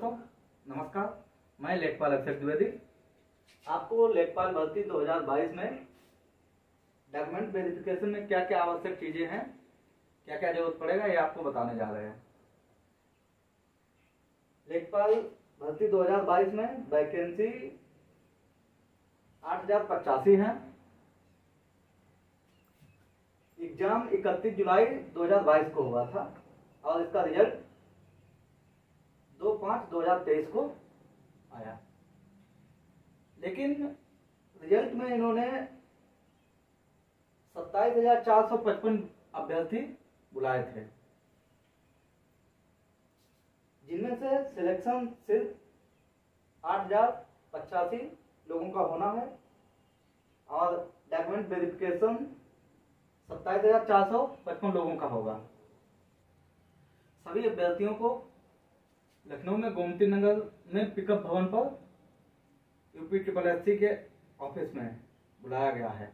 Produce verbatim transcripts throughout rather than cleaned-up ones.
दोस्तों नमस्कार, मैं लेखपाल अक्षय द्विवेदी आपको लेखपाल भर्ती दो हज़ार बाईस में डॉक्यूमेंट वेरिफिकेशन में क्या क्या आवश्यक चीजें हैं, क्या क्या जरूरत पड़ेगा, ये आपको बताने जा रहे हैं। लेखपाल भर्ती दो हज़ार बाईस में वैकेंसी आठ हजार पचासी है। एग्जाम इकतीस जुलाई दो हज़ार बाईस को हुआ था और इसका रिजल्ट दो पाँच दो हजार तेईस को आया। लेकिन रिजल्ट में इन्होंने सत्ताईस हजार चार सौ पचपन अभ्यर्थी बुलाए थे, जिनमें से सिलेक्शन सिर्फ आठ हजार पचासी लोगों का होना है और डॉक्यूमेंट वेरिफिकेशन सत्ताईस हजार चार सौ पचपन लोगों का होगा। सभी अभ्यर्थियों को लखनऊ में गोमती नगर में पिकअप भवन पर यूपी ट्रिपल एस सी के ऑफिस में बुलाया गया है।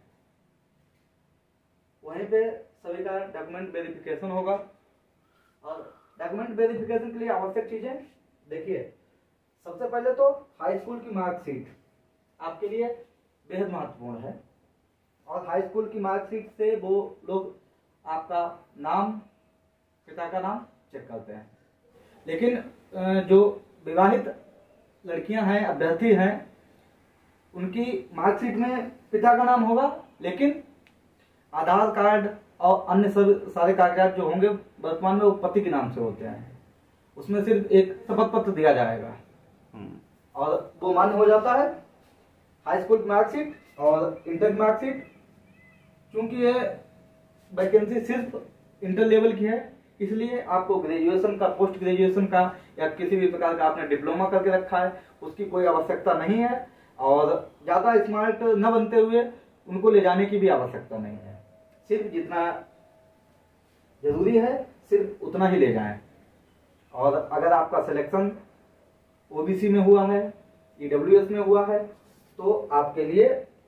वहीं पे सभी का डॉक्यूमेंट वेरिफिकेशन होगा और डॉक्यूमेंट वेरिफिकेशन के लिए आवश्यक चीजें देखिए, सबसे पहले तो हाई स्कूल की मार्कशीट आपके लिए बेहद महत्वपूर्ण है और हाई स्कूल की मार्कशीट से वो लोग आपका नाम, पिता का नाम चेक करते हैं। लेकिन जो विवाहित लड़कियां हैं, अभ्यर्थी हैं, उनकी मार्कशीट में पिता का नाम होगा, लेकिन आधार कार्ड और अन्य सब सारे कागजात जो होंगे वर्तमान में वो पति के नाम से होते हैं। उसमें सिर्फ एक शपथ पत्र दिया जाएगा और वो मान्य हो जाता है। हाई स्कूल की मार्कशीट और इंटर की मार्कशीट, क्योंकि ये वैकेंसी सिर्फ इंटर लेवल की है, इसलिए आपको ग्रेजुएशन का, पोस्ट ग्रेजुएशन का या किसी भी प्रकार का आपने डिप्लोमा करके रखा है उसकी कोई आवश्यकता नहीं है और ज्यादा स्मार्ट न बनते हुए उनको ले जाने की भी आवश्यकता नहीं है। सिर्फ जितना जरूरी है सिर्फ उतना ही ले जाएं। और अगर आपका सिलेक्शन ओबीसी में हुआ है, ईडब्ल्यूएस में हुआ है, तो आपके लिए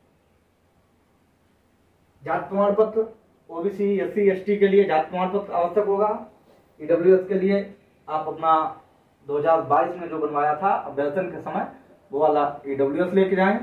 जाति प्रमाण पत्र, ओबीसी एससी एसटी के लिए जाति प्रमाण पत्र आवश्यक होगा। ईडब्ल्यूएस के लिए आप अपना दो हज़ार बाईस में जो बनवाया था अभ्यर्थन के समय, वो वाला ईडब्ल्यूएस लेके जाएं।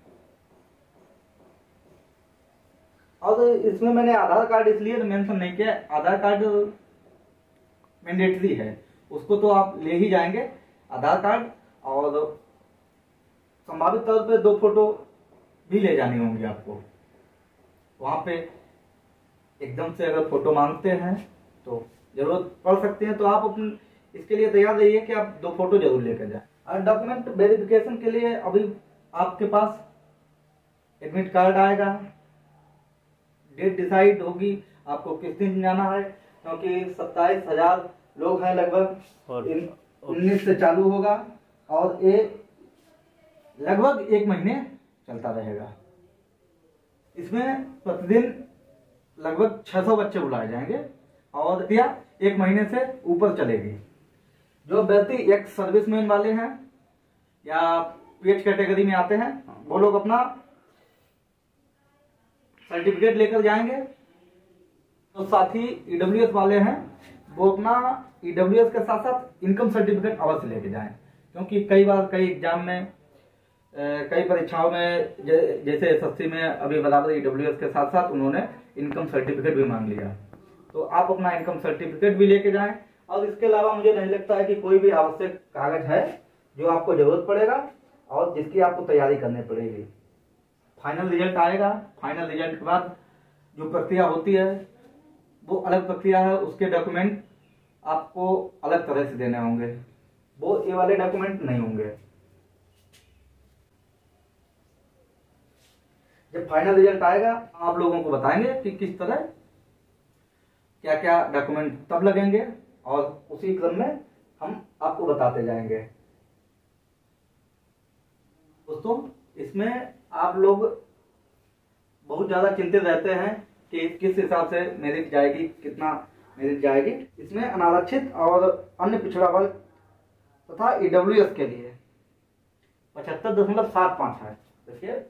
और इसमें मैंने आधार कार्ड इसलिए मेंशन नहीं किया, आधार कार्ड मैंडेटरी है, उसको तो आप ले ही जाएंगे आधार कार्ड, और संभावित तौर पे दो फोटो भी ले जानी होंगी आपको। वहां पे एकदम से अगर फोटो मांगते हैं तो जरूरत पड़ सकती है, तो आप अपने इसके लिए तैयार रहिए कि आप दो फोटो जरूर लेकर जाएं। और डॉक्यूमेंट वेरिफिकेशन के लिए अभी आपके पास एडमिट कार्ड आएगा, डेट डिसाइड होगी आपको किस दिन जाना है, क्योंकि सत्ताईस हजार लोग हैं लगभग, उन्नीस से चालू होगा और ये लगभग एक महीने चलता रहेगा। इसमें प्रतिदिन लगभग छह सौ बच्चे बुलाए जाएंगे और या एक महीने से ऊपर चलेगी। जो अभ्यर्थी एक्स सर्विसमैन वाले हैं या पीएच कैटेगरी में आते हैं, वो लोग अपना सर्टिफिकेट लेकर जाएंगे। तो साथ ही ईडब्ल्यूएस वाले हैं, वो अपना ईडब्ल्यूएस के साथ साथ इनकम सर्टिफिकेट अवश्य लेके जाएं, क्योंकि कई बार कई एग्जाम में, कई परीक्षाओं में, जैसे एसएससी में अभी बराबर ईडब्ल्यूएस के साथ साथ उन्होंने इनकम सर्टिफिकेट भी मांग लिया, तो आप अपना इनकम सर्टिफिकेट भी लेके जाएं। और इसके अलावा मुझे नहीं लगता है कि कोई भी आवश्यक कागज है जो आपको जरूरत पड़ेगा और जिसकी आपको तैयारी करनी पड़ेगी। फाइनल रिजल्ट आएगा, फाइनल रिजल्ट के बाद जो प्रक्रिया होती है वो अलग प्रक्रिया है, उसके डॉक्यूमेंट आपको अलग तरह से देने होंगे, वो ये वाले डॉक्यूमेंट नहीं होंगे। जब फाइनल रिजल्ट आएगा आप लोगों को बताएंगे कि किस तरह क्या क्या डॉक्यूमेंट तब लगेंगे और उसी क्रम में हम आपको बताते जाएंगे। दोस्तों, इसमें आप लोग बहुत ज्यादा चिंतित रहते हैं कि किस हिसाब से मेरिट जाएगी, कितना मेरिट जाएगी। इसमें अनारक्षित और अन्य पिछड़ा वर्ग तथा ईडब्ल्यूएस के लिए पचहत्तर दशमलव सात पांच है। देखिए,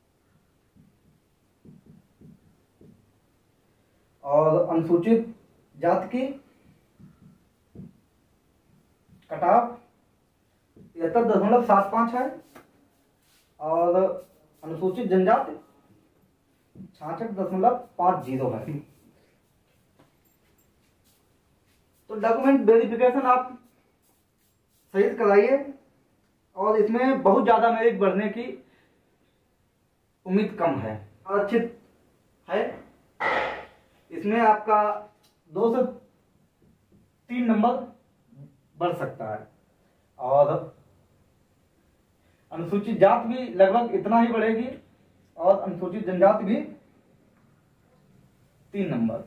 और अनुसूचित जाति की कटाव तिहत्तर दशमलव सात पाँच है और अनुसूचित जनजाति छियासठ दशमलव पाँच जीरो है। तो डॉक्यूमेंट वेरिफिकेशन आप सही से कराइए और इसमें बहुत ज्यादा मेरिट बढ़ने की उम्मीद कम है, आरक्षित है। इसमें आपका दो से तीन नंबर बढ़ सकता है और अनुसूचित जात भी लगभग इतना ही बढ़ेगी और अनुसूचित जनजाति भी तीन नंबर।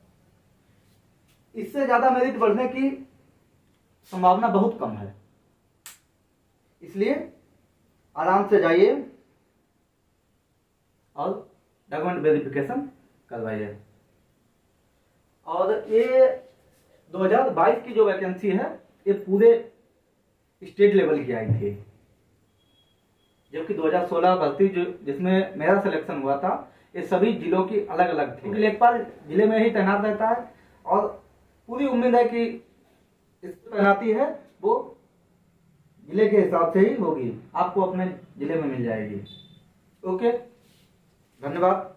इससे ज्यादा मेरिट बढ़ने की संभावना बहुत कम है, इसलिए आराम से जाइए और डॉक्यूमेंट वेरिफिकेशन करवाइए। और ये दो हज़ार बाईस की जो वैकेंसी है ये पूरे स्टेट लेवल की आई थी, जबकि दो हज़ार सोलह भर्ती जो जिसमें मेरा सिलेक्शन हुआ था ये सभी जिलों की अलग अलग थी। लेखपाल जिले में ही तैनात रहता है और पूरी उम्मीद है कि इस तैनाती है वो जिले के हिसाब से ही होगी, आपको अपने जिले में मिल जाएगी। ओके, धन्यवाद।